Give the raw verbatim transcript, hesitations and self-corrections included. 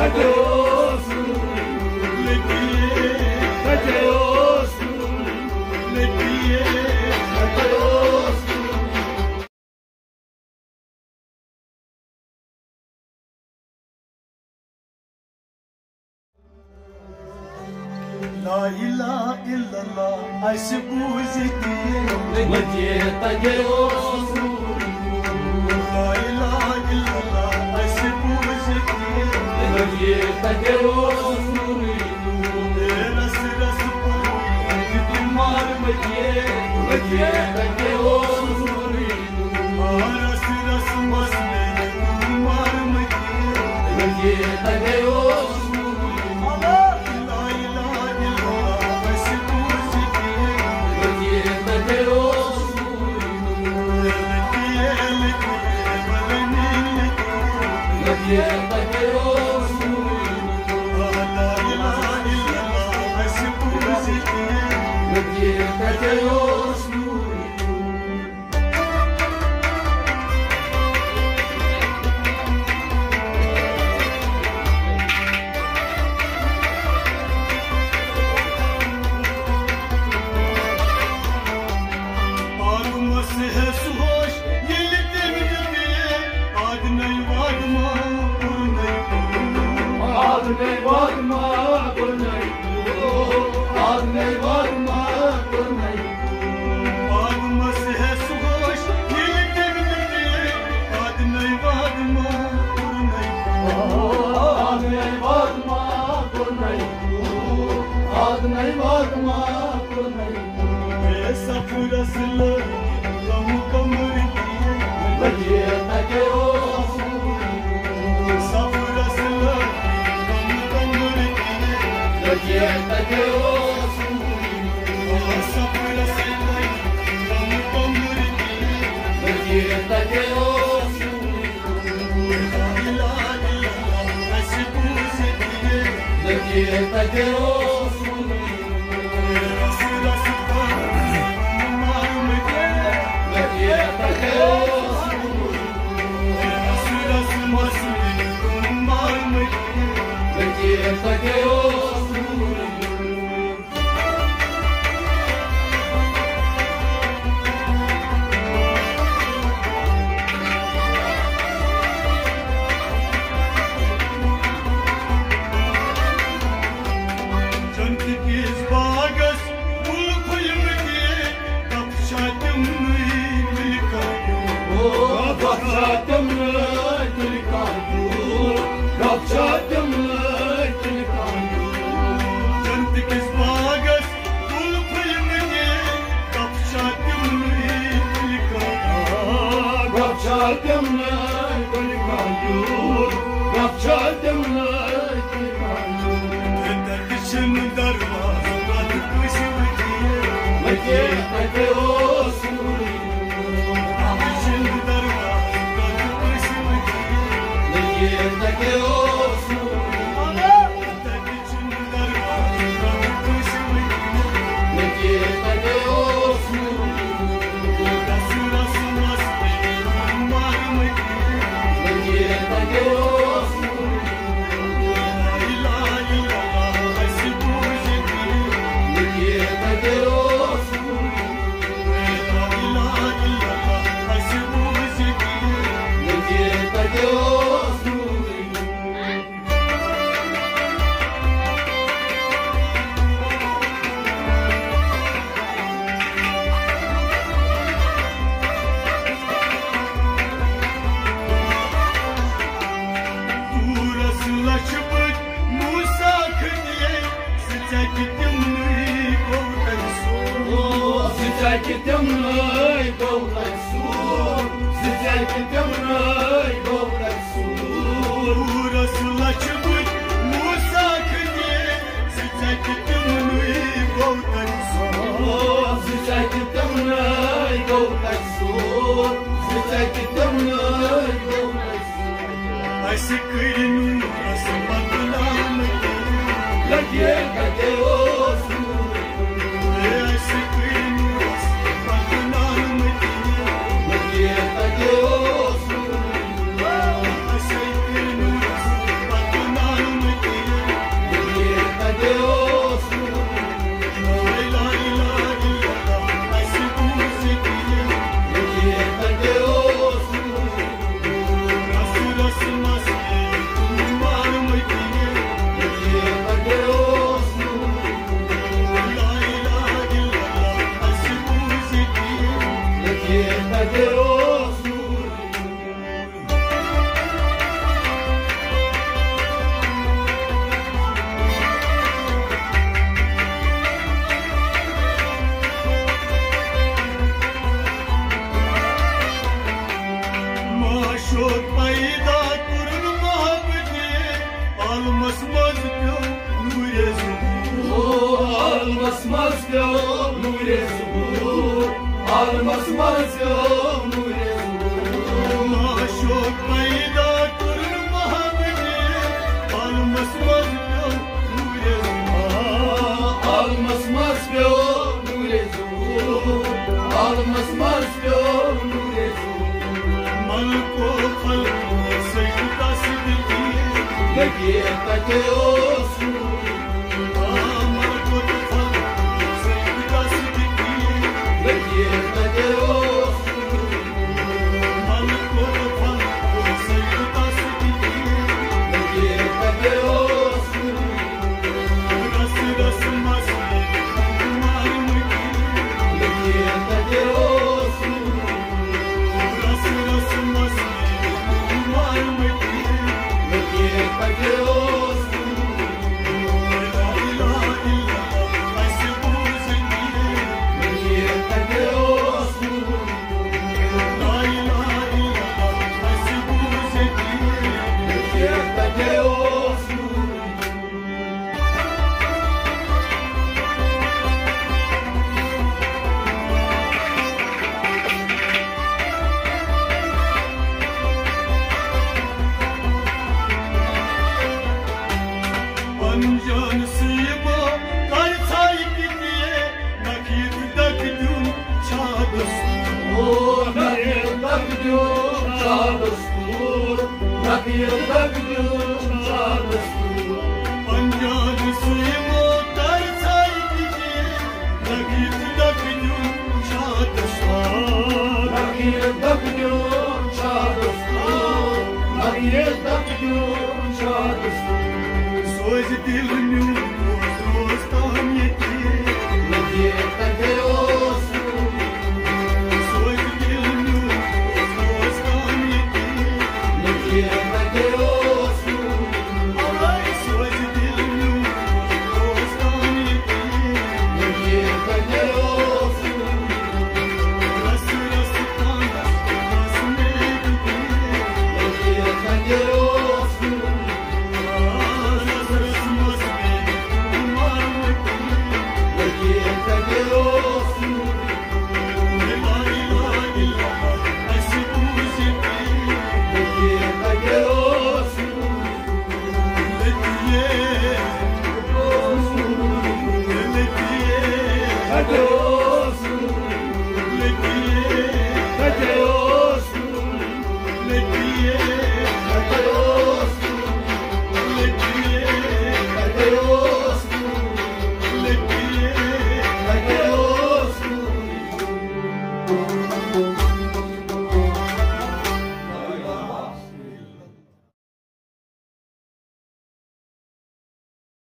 La ilaha illallah, ai se buziti, Mătieta de osu. La ilaha illallah, ai se buziti, Mătieta de osu. Ras ras puri, Tumar mătie, mătieta de osu. Ras ras masne, tumar mătie, Mătieta de osu. Mătieta de osu. La ilaha illallah, ai se buziti, Mătieta de osu. Adnei varma kornai tu, adnei varma kornai tu. Adma se suhosh, yilde giddi, adnei varma kornai tu. Adnei varma kornai tu, adnei varma kornai tu. Esafurasla, kamu kamuri diye, Mătieta de osu. esafurasla, kamu kamuri diye, Mătieta de osu. esafurasla, kamu kamuri diye, Mătieta de osu. la ilaha illallah, ai se buziti, Mătieta de osu. ras ras puri, tumar mătie, Mătieta de osu. ras ras masne, tumar mătie. Mătieta de osu. Jantikis bagas, ulpayım diye, kapşadım bilkayu. Kapçatemle tilkayu, kapçatemle tilkayu. Jantikis bagas, ulpayım diye, kapşadım bilkayu. Kapçatemle tilkayu, kapçatemle tilkayu. Terkişin darvazına tıkışım diye, Mătieta de osu. terkişin darvazına tıkışım diye, Mătieta de osu. terkişin darvazına tıkışım diye. Mătieta de osu. Ras ras masne, tumar mătie. Mătieta de osu. La ilaha illallah, ai se buziti, Mătieta de osu. la ilaha illallah, ai se buziti, Mătieta de osu. Urasla çıbık Musa kıdiye, sıcak gittim mi kovdan soğuk. Sıcak temlay kovlak su, sıcak temlay kovlak su. Urasla çıbık Musa kıdiye, sıcak gittim mi kovdan soğuk. Sıcak temlay kovlak su, sıcak temlay kovlak su. Ai se câini urasla batınağını La tierra de osu, ai se câini urasla batınağını la tierra de osu. ai se câini urasla batınağını rezur Almas mazgam nu rezur Maşok mayda turun Muhammed'e Almas mazgam nu rezur Almas mazgam nu rezur Almas mazgam nu rezur Malko khalko secda sidki Lagi kate osur Malko khalko secda sidki Lagi kate osur Malko khalko secda sidki Lagi kate osur Ras ras masli marmki Lagi kate osur Ras ras masli marmki Lagi kate osur La ilaha illallah asbu zindiye Lagi kate osur La ilaha illallah asbu zindiye Lagi kate osur Anjan sıyma kartay gidiye nakit dakdum çados Oh, nakir takdum çadostur Nakir takdum çadostur Anjan sıyma kartay gidiye nakit dakdum çados Nakir takdum çadostur Nakir takdum çadostur Söz dilinu